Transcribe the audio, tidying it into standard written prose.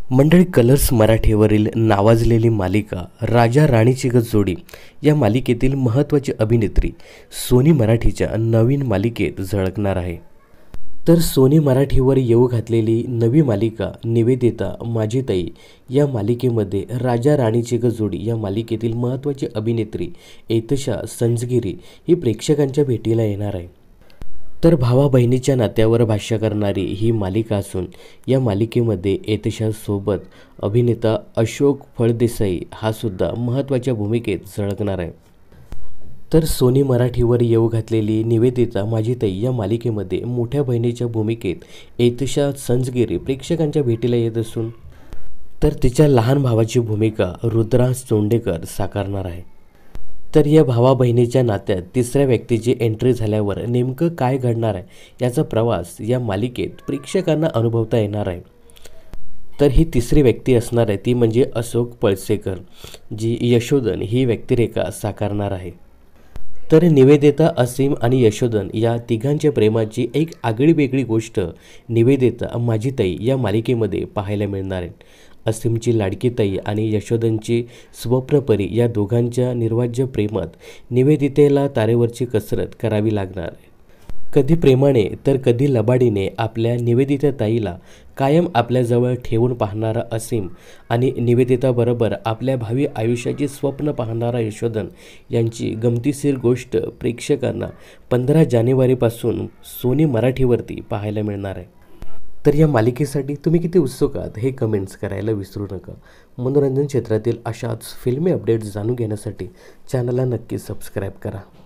मंडळी, कलर्स मराठीवरील नावाजलेली मालिका राजा राणीची गत जोडी या मालिकेतील महत्त्वाची अभिनेत्री सोनी मराठीच्या नवीन मालिकेत झळकणार आहे. तर सोनी मराठीवर येऊ घातलेली नवी मालिका निवेदिता माझी ताई या मालिकेमध्ये राजा राणीची गत जोडी या मालिकेतील महत्त्वाची अभिनेत्री एतशा संझगिरी ही प्रेक्षकांच्या भेटीला येणार आहे. तर भावा बहिणीच्या नात्यावर भाष्य करणारी ही मालिका असून या मालिकेमध्ये एतशासोबत अभिनेता अशोक फळदेसाई हा सुद्धा महत्त्वाच्या भूमिकेत झळकणार आहे. तर सोनी मराठीवर येऊ घातलेली निवेदिता माझी ताई या मालिकेमध्ये मोठ्या बहिणीच्या भूमिकेत एतशा संझगिरी प्रेक्षकांच्या भेटीला येत असून तर तिच्या लहान भावाची भूमिका रुद्रांश चोंडेकर साकारणार आहे. तर या भावा बहिणीच्या नात्यात तिसऱ्या व्यक्तीची एंट्री झाल्यावर नेमकं काय घडणार आहे याचा प्रवास या मालिकेत प्रेक्षकांना अनुभवता येणार आहे. तर ही तिसरी व्यक्ती असणार आहे ती म्हणजे अशोक पळसेकर, जी यशोधन ही व्यक्तिरेखा साकारणार आहे. तर निवेदिता, असीम आणि यशोधन या तिघांच्या प्रेमाची एक आगळीवेगळी गोष्ट निवेदिता माझी ताई या मालिकेमध्ये पाहायला मिळणार आहे. असीमची लाडकी ताई आणि यशोधनची स्वप्नपरी या दोघांच्या निर्वाज्य प्रेमात निवेदितेला तारेवरची कसरत करावी लागणार आहे. कधी प्रेमाने तर कधी लबाडीने आपल्या निवेदिता ताईला कायम आपल्याजवळ ठेवून पाहणारा असीम आणि निवेदिताबरोबर आपल्या भावी आयुष्याची स्वप्न पाहणारा यशोधन यांची गमतीशीर गोष्ट प्रेक्षकांना 15 जानेवारीपासून सोनी मराठीवरती पाहायला मिळणार आहे. तर या मालिकेसाठी तुम्ही किती उत्सुक आहात हे कमेंट्स करायला विसरू नका. मनोरंजन क्षेत्रातील अशाच फिल्मी अपडेट्स जाणून घेण्यासाठी चॅनलला नक्की सबस्क्राईब करा.